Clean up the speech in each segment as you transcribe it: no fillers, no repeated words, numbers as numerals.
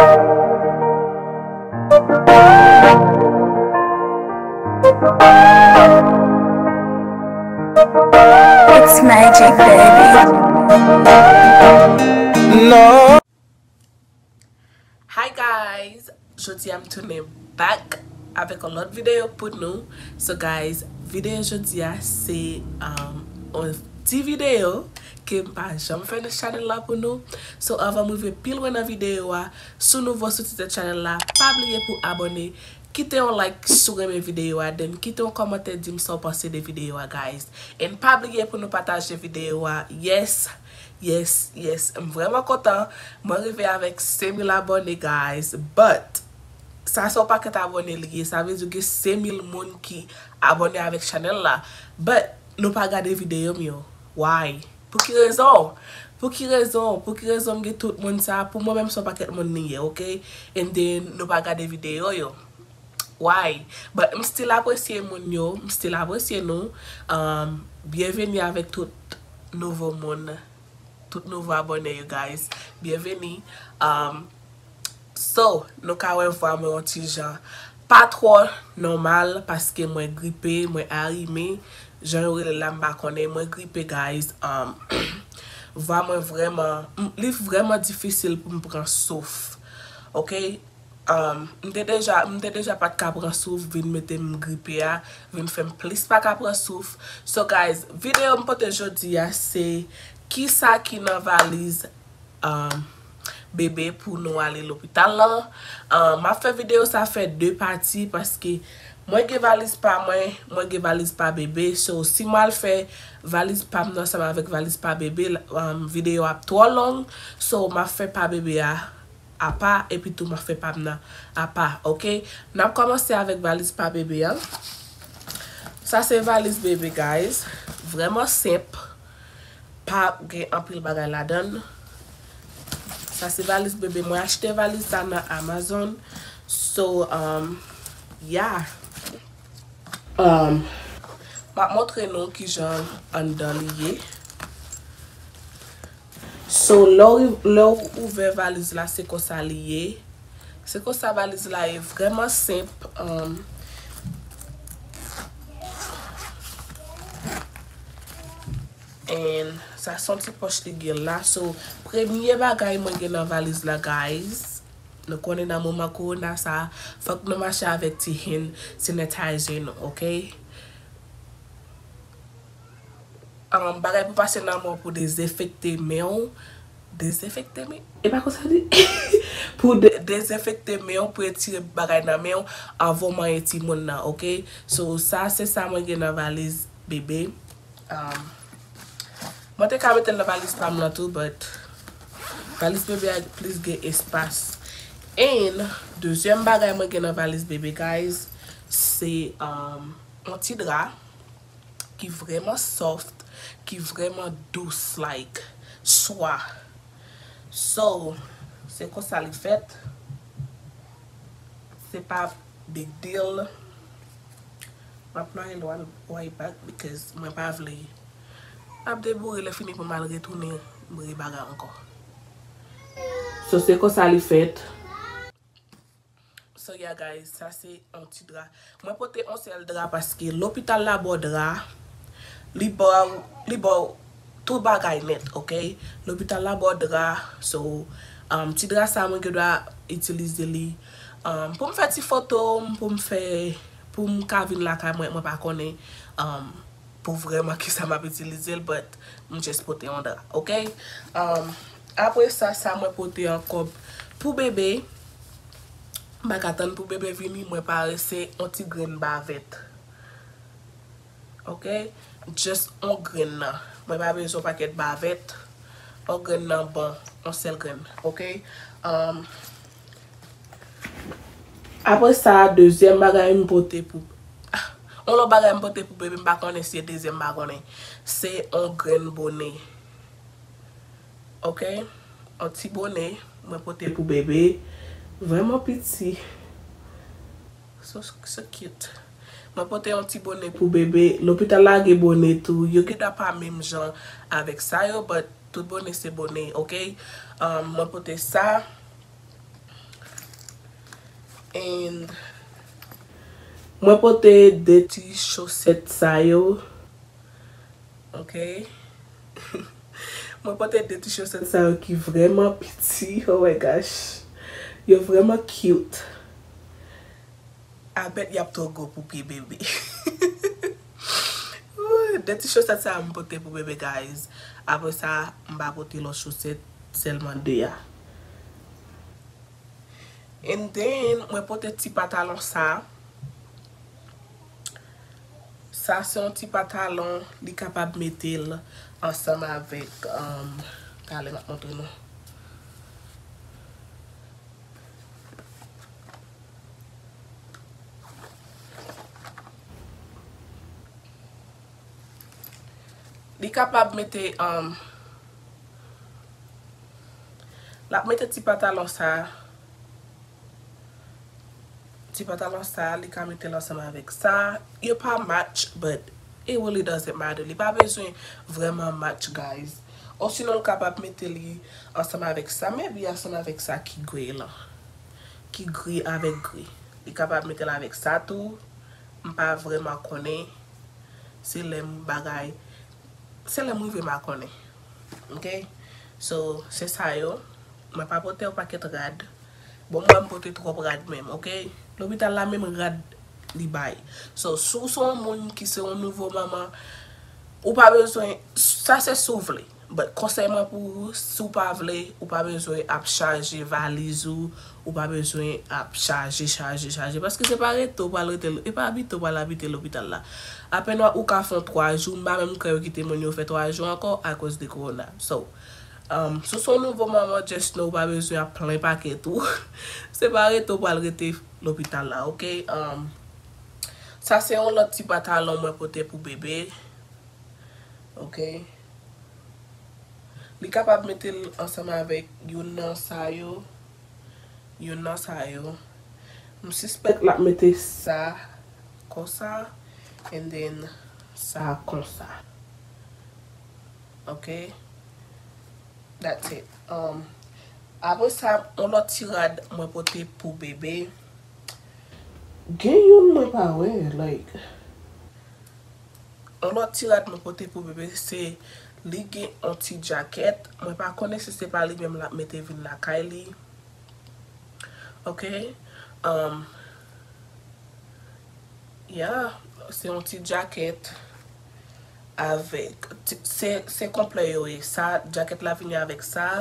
It's magic, baby. No. Hi guys, aujourd'hui I'm tourné back avec un autre vidéo pour nous. So guys, vidéo aujourd'hui c'est un petit vidéo que m'a jamais fait de channel là pour nous. So avant de mouver pile loin dans vidéo sur nouveau sur cette channel là, pas oublier pour abonner. Quittez un like sur mes vidéos, then quittez un commentaire dire me passer des vidéos guys. Et pas oublier pour nous partager vidéo. Yes, I'm vraiment content. Je suis arrivé avec 5000 abonnés guys, but ça sont pas que abonnés liés, ça veut dire que 5000 personnes qui abonnés avec channel là, but nous pas regarder vidéo mieux. Why? Pour qui raison? Pour qui raison que tout le monde ça, pour moi même ça pas que monde nié, OK? And then nous pas regarder vidéo yo. Why? But I'm still apprécier mon yo, I'm still apprécier nous. Bienvenue avec tout nouveau monde, tout nouveau abonné you guys. Bienvenue. So, nous avons voir mon petit genre pas trop normal parce que moi grippé, moi arrimé, j'en ai la m'a connaît moi grippé guys. Vraiment vraiment difficile pour me prendre souffle. OK? M'était déjà pas de cap prendre souffle, vinn mettre me grippé a, vinn faire plus pas cap prendre souffle. So guys, vidéo m'pote aujourd'hui c'est qui ça qui dans valise bébé pour nous aller l'hôpital là. M'a fait vidéo ça fait deux parties parce que moi qui valise pas moi qui valise pas bébé. So si moi fait valise pas moi ensemble avec valise pas bébé, vidéo a trop long. So m'a fait pas bébé à part et puis tout m'a fait pas à part. OK, n'a commencé avec valise pas bébé hein? Ça c'est valise bébé guys, vraiment simple, pas un pile bagay la donne. Ça c'est valise bébé, moi acheté valise ça dans Amazon. So yeah, m'a montré nous qui genre en dans lié. So l'heure ouvert valise là c'est comme ça lié. C'est comme ça valise là est vraiment simple. And ça senti poche de gueule là. So premier bagay moi gen dans valise là guys. Nous connaît dans moment corona ça, faut que nous marcher avec ti sanitizer, OK? Bagay pour passer dans moi pour désinfecter main. Désinfecter main? Et pas quoi ça dit? Pour désinfecter main, pour tirer bagay dans main avant manger ti moun nan, OK? So ça c'est ça moi gen dans valise bébé. Moi te ka mettre dans valise pam là tout, but valise bébé a plus gen espace. Et deuxième bagay moi gen dans valise bébé guys, c'est un petit drap qui vraiment soft, qui vraiment douce like soie. So c'est comme ça le fait. C'est pas big deal. Ma plan est loin way back because moi pas vle abde bourre le fini pour mal retourner bourre bagay encore. So c'est comme ça le fait. So yeah guys, ça c'est un petit drap. Moi porter un seul drap parce que l'hôpital là bon drap. Li bo tout bagay net, OK? L'hôpital là bon drap. So petit drap ça moi que dois utiliser li pour me faire des photos, pour me cavine la ka moi pas connais pour vraiment que ça m'a utilisé but me juste porter un drap, OK? Après ça moi porter encore pour bébé. M'a attendre pour bébé venir moi paraissait un petit grain bavette. OK? Just un grain là. Moi pas besoin paquet bavette. Un grain là bon, un seul grain. OK? Après ça deuxième bagage me porter pour on le bagage me porter pour bébé pas connait c'est deuxième bagage. C'est un grain bonnet. OK? Un petit bonnet moi porter pour bébé. Vraiment petit. So cute. Je porte un petit bonnet pour bébé. L'hôpital là a bonnet tout. Yo get pas même genre avec ça yo, but tout bonnet c'est bonnet, OK? Je porte ça. And mwen pote de ti choset sa yo. Ok. Mwen pote de ti choset sa yo ki vreman piti. Oh my gosh. Yo vreman cute. I bet yap to go pou pi bebe. De ti choset sa mwen pote pou bebe guys. Apre sa mba pote lo choset selman de ya. And then mwen pote ti patalon sa. Sa se yon ti patalon li kapab metel ansam avek kale mat montre nou. Li kapab mette la mette ti patalon sa. Ti patalon sa li ka mette ansam avek sa. Yo pa match, but it really doesn't matter. Li pa bezwen vreman match guys. Ou sinon kapab mette li ansam avek sa. Maybe ansam avek sa ki gri la. Ki gri avek gri. Li kapab mette la avek sa tou. Mpa vreman konen. Se lem bagay. Se lem vreman konen. Ok? So, se sa yo. Mwen pa pote ou paket rad. Bon mwen pote trop rad menm. Ok? L'hôpital la menm rad li bay. So, sou son moun ki se yon nouvo maman, ou pa bezwen, sa se sou vle. But konseyman pou sou pa vle, ou pa bezwen ap chaje valizou, ou pa bezwen ap chaje. Paske se pa reto pal rete, e pa habite pal habite l'hôpital la. Apen ou ka fon 3 jou, mba menm kre ki temoni ou fe 3 jou ankon a cause de corona. So, sou son nouvo maman, just nou pa bezwen ap plen paket ou. Se pa reto pal rete l'hôpital la, ok? Sa se yon lot ti patalon mwen pote pou bebe. Ok? Li kapab metel ansama avek yon nan sa yo. Yon nan sa yo. M suspect la mette sa kon sa. And then sa kon sa. Ok? That's it. Apre sa, on lot ti rad mwen pote pou bebe. Gen yon mwen pa we, like. On lot ti rad mwen pote pou bebe, se li gen an ti jacket. Mwen pa konen se se pa li menm la mette vin la Kylie. Ok? Yeah, se an ti jacket avek, se komple yo e. Sa, jacket la vini avek sa.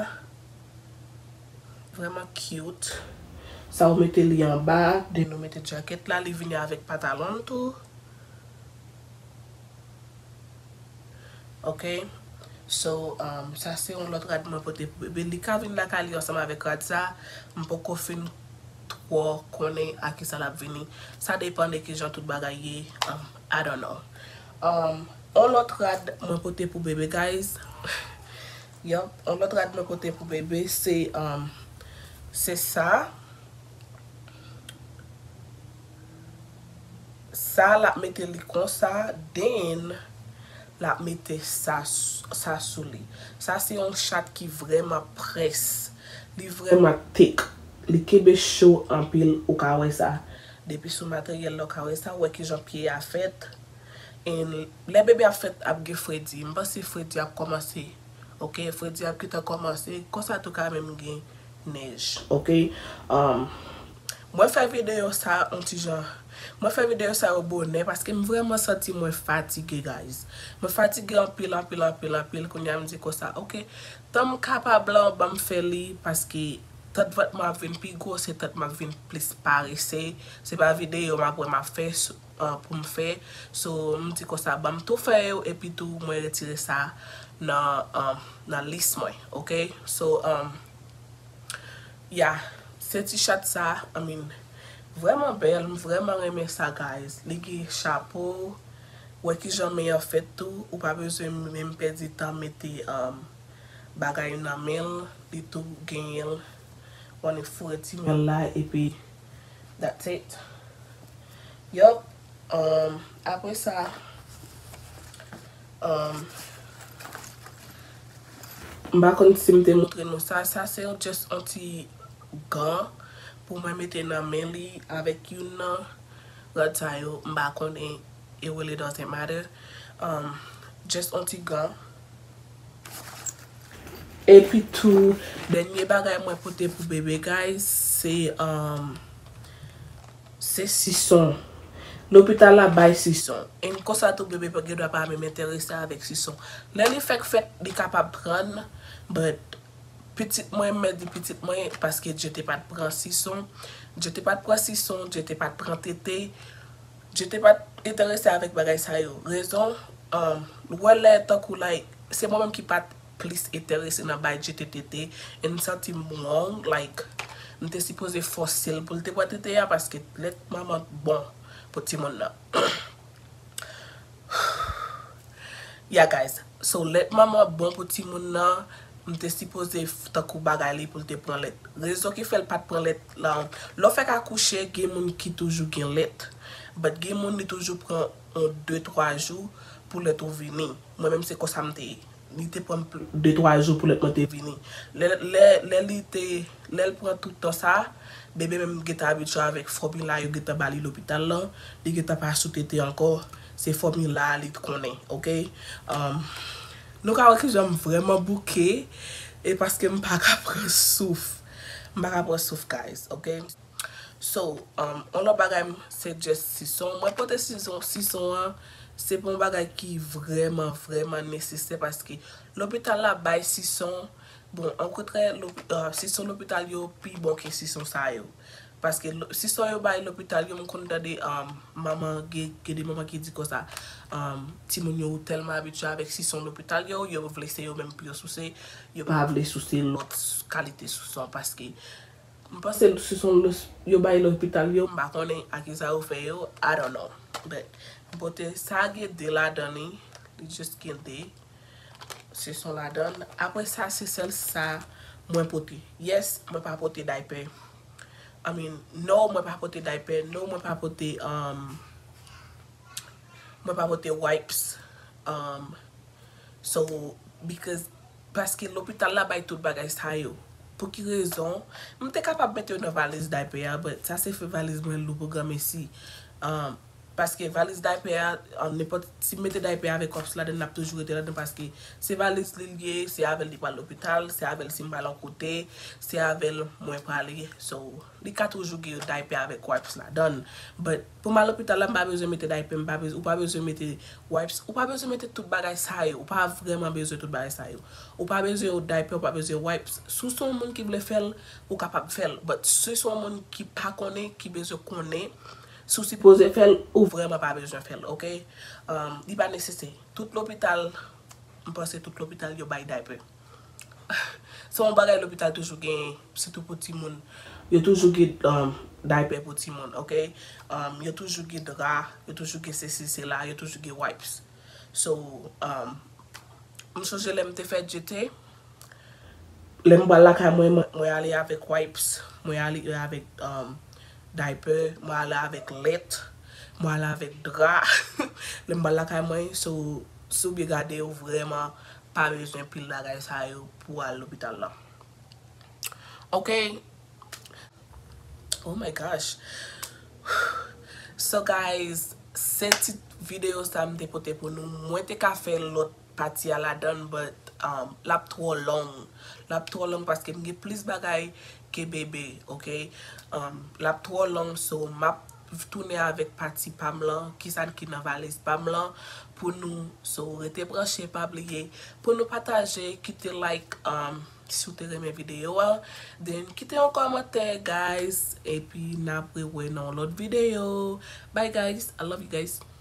Vreman cute. Sa ou mette li an ba, den nou mette jacket la, li vini avek patalon tou. Ok? So, sa se yon lot rad mwen pote pou bebe. Li ka vini la Kylie ansama avek rad sa, mpo ko fin tro konen a ki sa la vini. Sa depende ki jan tout bagay ye. I don't know. On lot rad mwen pote pou bebe, guys. Yup, on lot rad mwen pote pou bebe, se sa. Sa la mette li kon sa, den la mette sa sou li. Sa se yon chat ki vreman pres. Li vreman tek. Li kebe show an pil ou ka we sa. Depi sou materyel lo ka we sa, we ki jan piye a fet. En le bebe a fet ap ge Freddy. Mba se Freddy ap komanse. Ok, Freddy ap kita komanse. Konsa tou ka menm gen nej. Ok, mwen fè video sa an ti jan. Mwen fè video sa yo bonne paske m vreman santi mwen fatige guys. Mwen fatige an pil kon ya m di ko sa. Ok, tan m kapab la ba m fè li paske tat vat ma vin pi go, se tat ma vin plis parese. Se pa video ma pou ma fè pou m fè. So m di ko sa ba m tou fè yo epi tou mwen retire sa nan list mwen. Ok, so yeah, se ti chat sa, I mean, vreman bel, vreman reme sa guys. Li ge chapeau, wè ki jan meyon fet tou, ou pa bezwen menm pedi tan mette bagay nan mel, li tou genyel, wane fureti mel la, epi, that's it. Yup, apre sa, mba kon si mte moutre nou sa se yon just anti gan pou mwen mette nan men li avèk yon nan rod sa yo, mba konen, it really doesn't matter. Just on ti gan. Et puis tout, denye bagay mwen pote pou bebe guys, c'est sison. L'hôpital la bay sison. En konsa tou bebe pe gen dwa pa mè m'interesse avec sison. Lè li fèk li kapab pran, but petit mwen mè di petit mwen paske j'étais pas pran sison. J'étais pas pran sison, j'étais pas pran tété. J'étais pas intéressé avec bagay sa yo. Raison, wè lè takou like, c'est moi-même qui pas plus intéressé dans bay JTTT. Et me senti wrong, like, m'te supposé forcer pour te pas tété ya parce que let maman bon. Pour ti moun nan. Yeah guys, so let maman bon pour ti moun nan, m'te supposé takou bagay li pour te pran let. Raison ki fel pat pran let la, lo fek akouche gen moun ki toujou gen let, but gen moun ni toujou pran 2-3 jours pour let ou vini. Moi même c'est comme ça m'te li te pran 2-3 jours pour let m'te vini. Lè prend tout temps ça, bébé même geta habitué avec formula yo geta bali l'hôpital là, li geta pas sous tété encore, c'est formula li connaît, OK? Nou ka wè ki j'aime vraiment bouquet et parce que m'pa ka prendre souffle. M'pa ka prendre souffle guys, OK? So, on lò bagay c'est just sison. Moi pote sison c'est bon bagay qui vraiment nécessaire parce que l'hôpital là bay sison. Bon, en contre, sison l'hôpital yo pi bon que sison sa yo. Parce que sison yo bay l'hôpital yo, m'on konn des maman des maman qui dit comme ça. Ti moun yo tellement habitué avec sison l'hôpital yo vle se yo même plus souci, yo pas vle souci l'autre qualité sison parce que m'pense sison yo bay l'hôpital yo, m'pa konnen a ki sa yo fait yo, I don't know. But ça ge de la dani, just get de. C'est son la donne. Après ça, c'est celle ça, moi pote. Yes, moi pas pote diaper. I mean, no, moi pas pote diaper. No, moi pas pote, moi pas pote wipes. So, parce que l'hôpital là, bay tout bagay sa yo. Pour qui raison? M'te capable mettre une valise diaper, but ça c'est fait valise moi le programme ici. Parce que valise diaper, n'importe si mettez diaper avec ops là, n'a toujours été là parce que c'est valise lié, c'est avec li pa l'hôpital, c'est avec si m'pa l'en côté, c'est avec moi parler. So, li ka toujours ge diaper avec wipes là donne. But pour mal l'hôpital là, m'pa besoin mettre diaper, ou pas besoin mettre wipes, ou pas besoin mettre tout bagay sa yo, ou pas vraiment besoin tout bagay sa yo. Ou pas besoin diaper, ou pas besoin wipes. Sous son monde qui veut faire, ou capable faire. But si son monde qui pas connaît, qui besoin connaît, sous supposé faire ou vraiment pas besoin faire, OK? Il pas nécessaire. Tout l'hôpital, je pense que tout l'hôpital yo bay diaper. So on bagay l'hôpital toujours gain surtout pour petit monde. Yo toujours gain diaper pour petit monde, OK? Yo toujours gain drap, yo toujours gain c'est là, yo toujours gain wipes. So je l'aime te fait jeter. L'aime ba la ka moi aller avec wipes, moi aller avec diaper, moi aller avec lait, moi aller avec drap. Le mbala kay moi so bi gade ou vraiment pas besoin pile la gay sa yo pour aller l'hôpital là. OK? Oh my gosh. So guys, cette vidéo ça me dépoté pour nous. Moi te ka faire l'autre partie à la donne but la trop long parce que m'ge plus bagay que bébé, OK? La trop long so m'a tourner avec partie Pamela qui ça qui dans valise Pamela pour nous so rester branché pas oublier pour nous partager quitter like si vous aimez mes vidéos then quitter un commentaire guys et puis n'après ouais dans l'autre vidéo. Bye guys, I love you guys.